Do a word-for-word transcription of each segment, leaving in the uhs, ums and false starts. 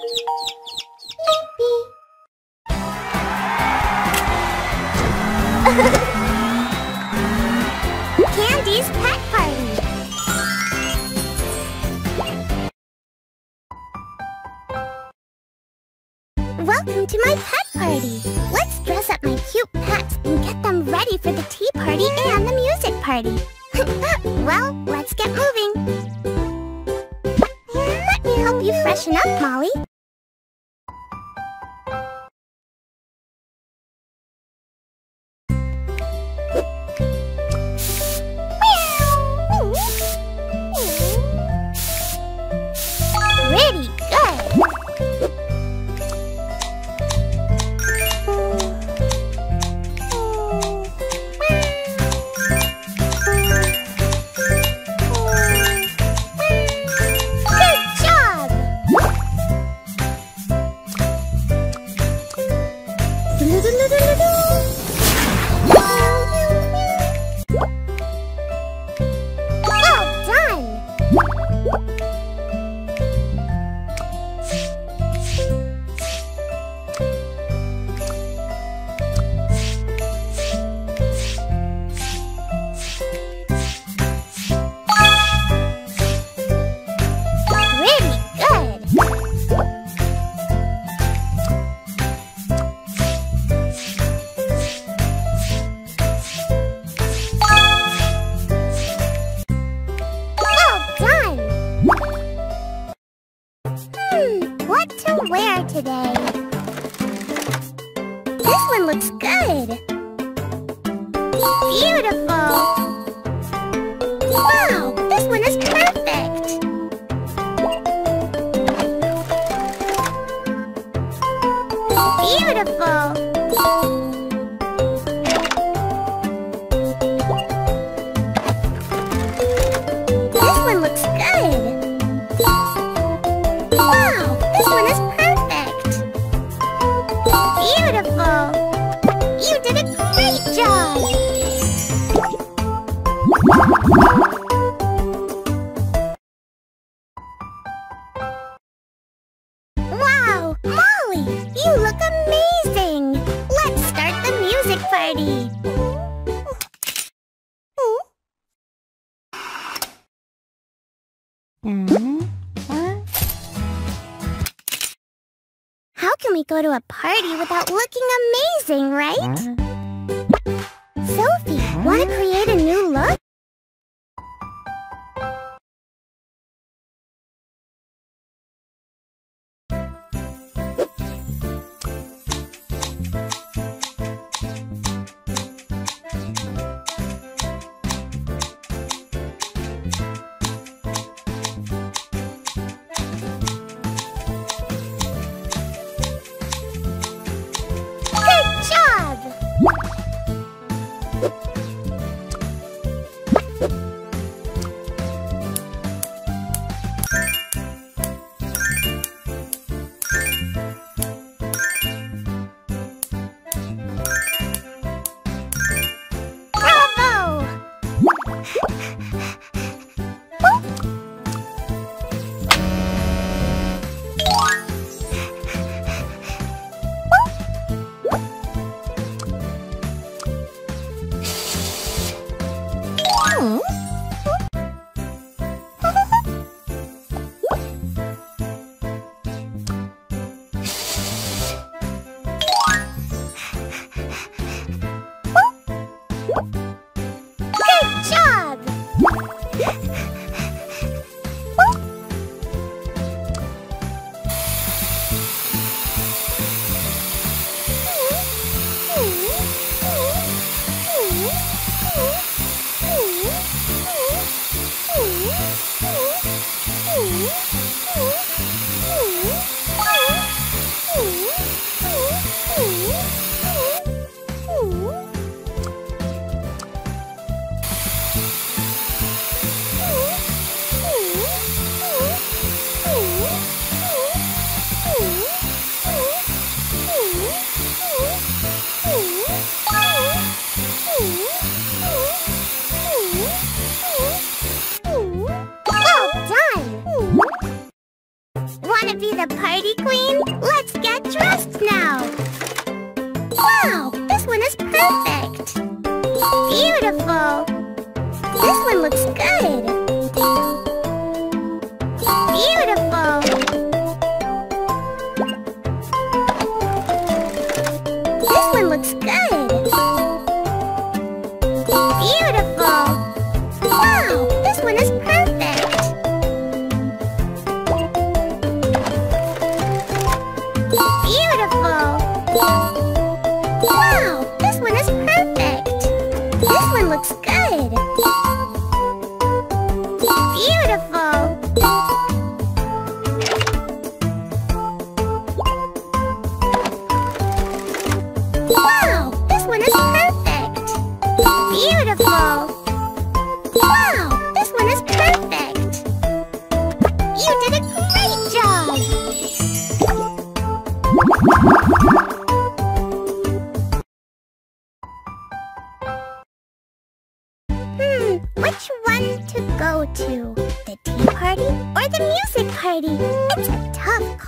Candy's Pet Party. Welcome to my pet party. Let's dress up my cute pets and get them ready for the tea party and the music party. Well, let's get moving. Let me help you freshen up, Molly. Pretty good. Where today? This one looks good. Beautiful. Wow, this one is perfect. Beautiful. This one looks good. Wow, this one is perfect. Beautiful. You did a great job. Wow, Molly, you look amazing. Let's start the music party. Mm-hmm. How can we go to a party without looking amazing, right? Sophie, want to create a new look?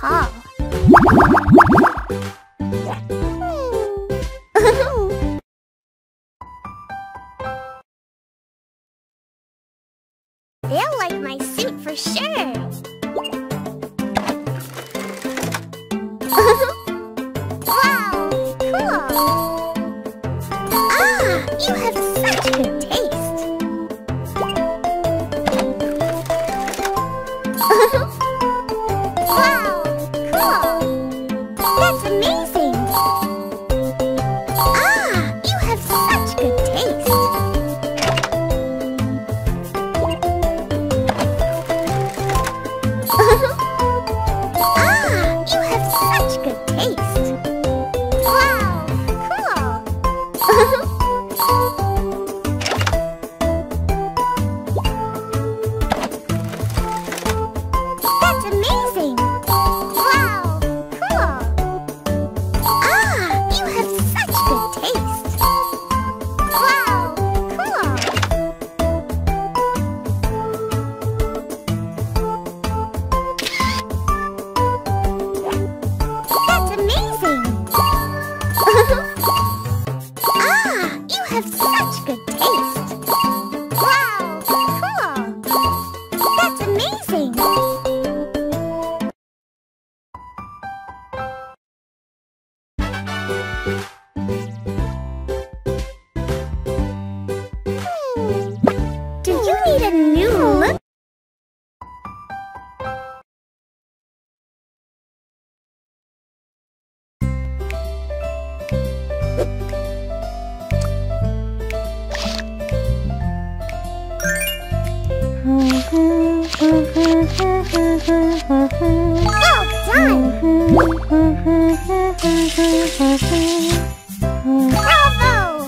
tall. They'll like my suit for sure. Wow, cool. Ah, you have such good taste. Wow, cool. That's amazing. Ah, you have such good taste. Ah, you have such good taste. Wow, cool. That's amazing. Wow, cool. Ah, you have such good taste. Wow, cool. That's amazing! Ah, you have such good taste! Wow, cool! That's amazing! Hmm. Do you need a new look? Well done! Bravo!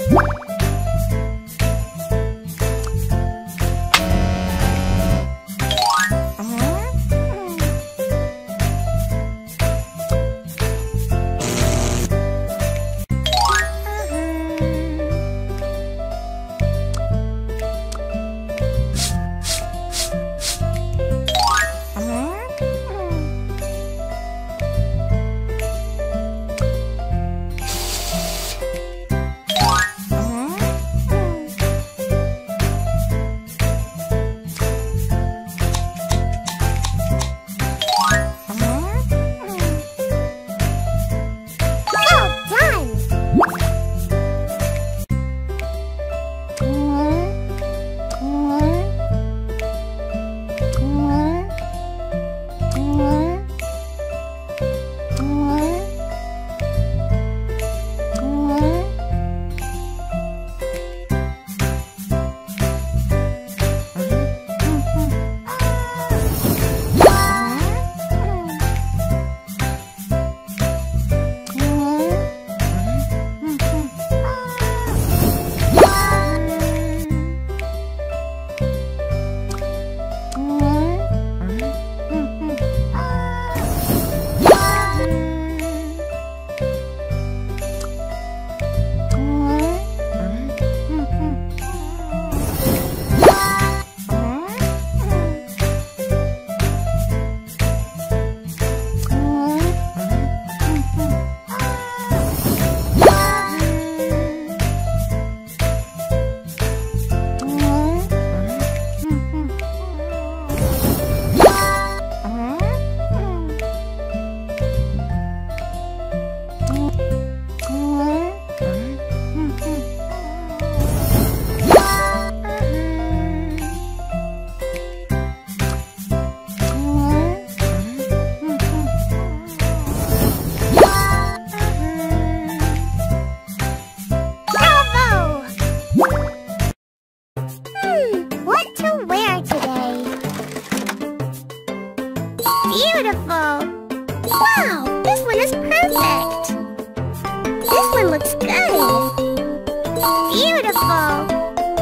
Beautiful! Wow, this one is perfect! This one looks good! Beautiful!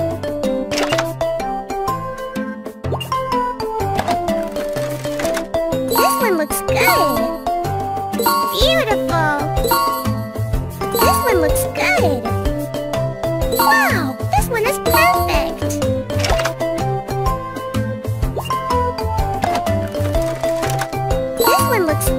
This one looks good! Beautiful! This one looks good! Wow, this one is perfect! This one looks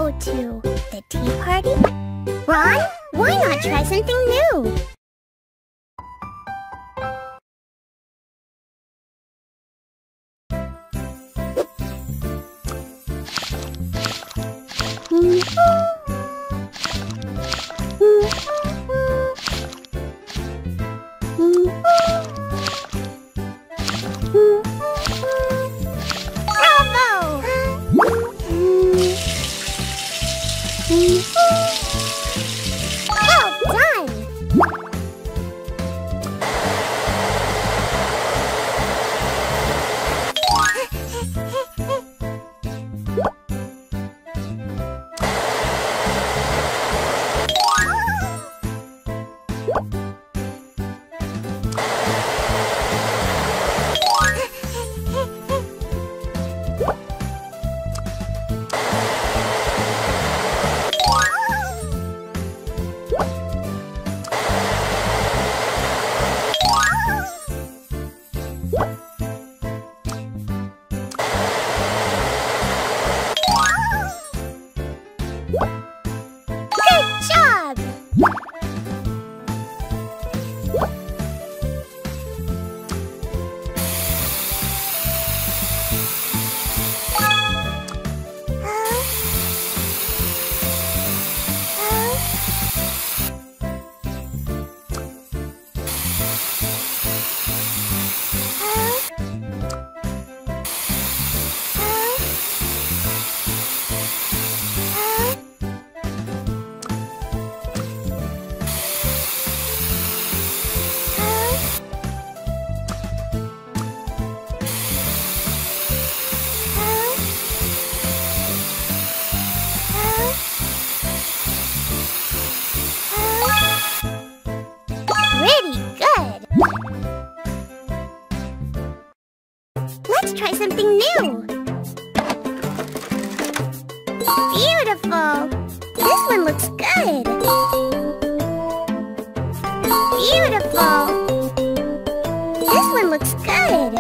go to? The tea party? Ron, why not try something new? Bravo! Well done! Let's try something new. Beautiful. This one looks good. Beautiful. This one looks good.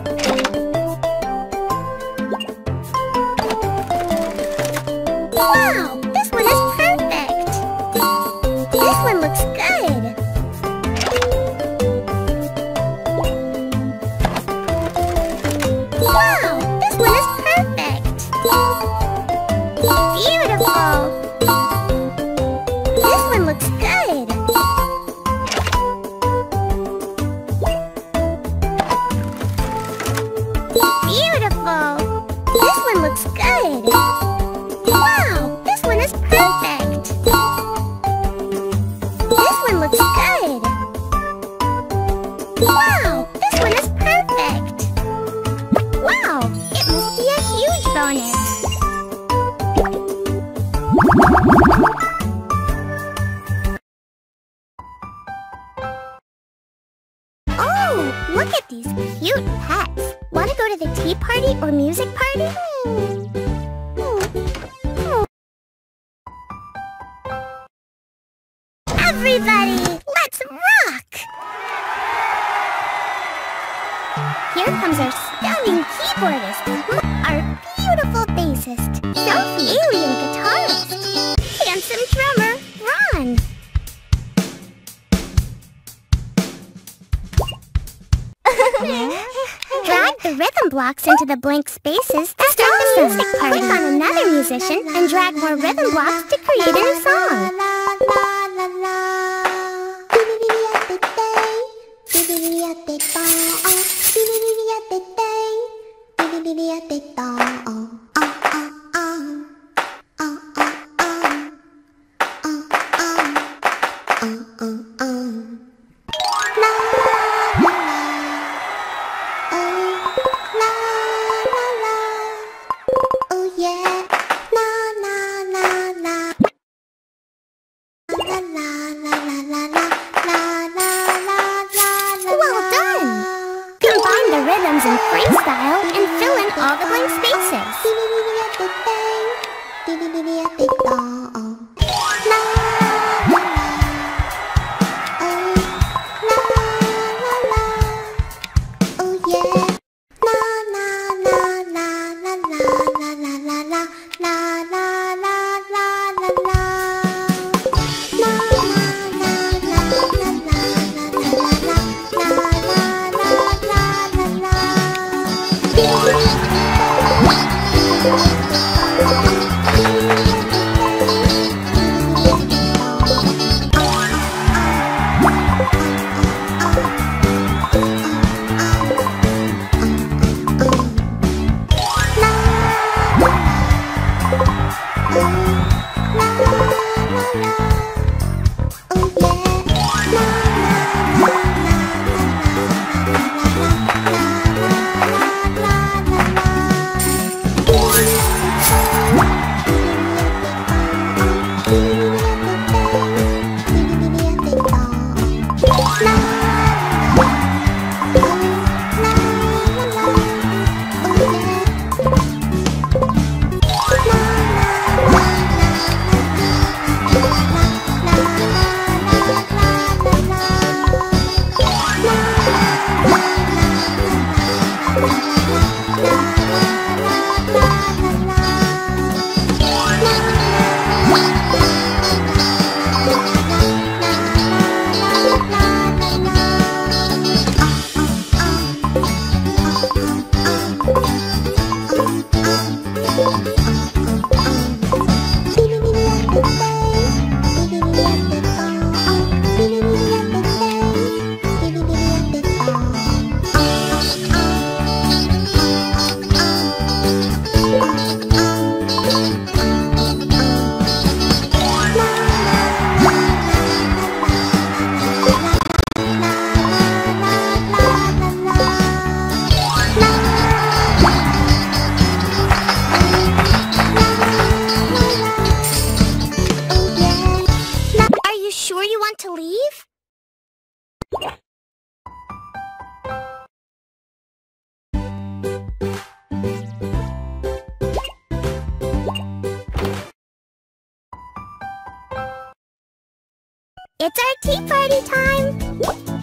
Wow, this one is perfect. This one looks good. Wow, this one is perfect. Beautiful. This one looks good. Beautiful. This one looks good. Wow, this one is perfect. This one looks good. Wow, this one is perfect. Wow, it must be a huge bonus. Oh, look at these cute pets. Want to go to the tea party or music party? Hmm. Hmm. Everybody, let's rock! Here comes our stunning keyboardist, our beautiful bassist, self-alien guitarist, handsome drummer, Ron. Drag the rhythm blocks into the blank spaces to start the music party. Click on another musician and drag more rhythm blocks to create a new song. Rhythms and freestyle and fill in all the blank spaces. It's our tea party time!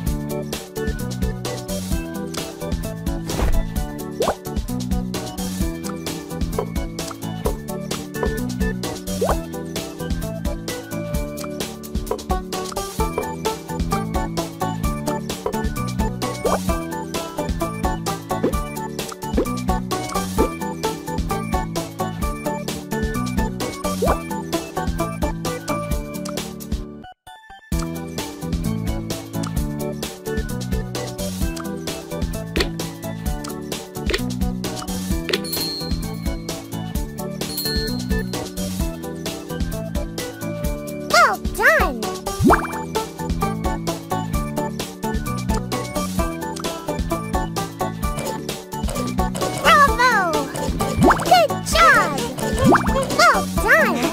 Well done! Bravo! Good job! Well done!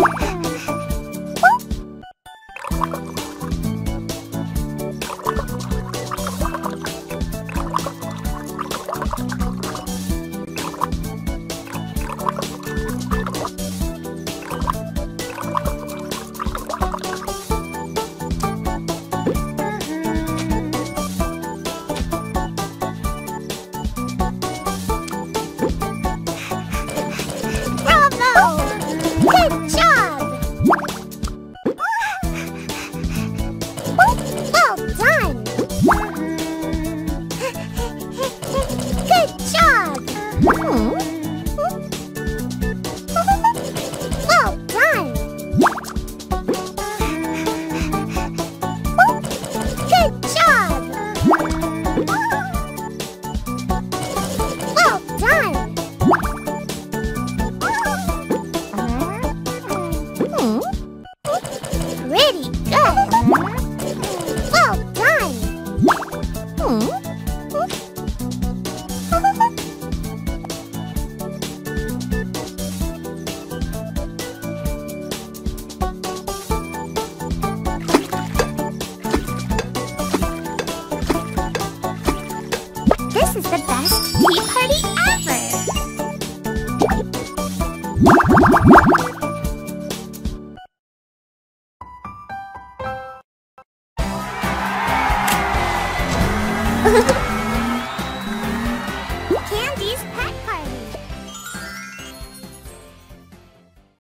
Good job! Well done! Good job! Well done! Good job! Well done! Pretty good! Well done! This is the best tea party ever! Ha ha ha!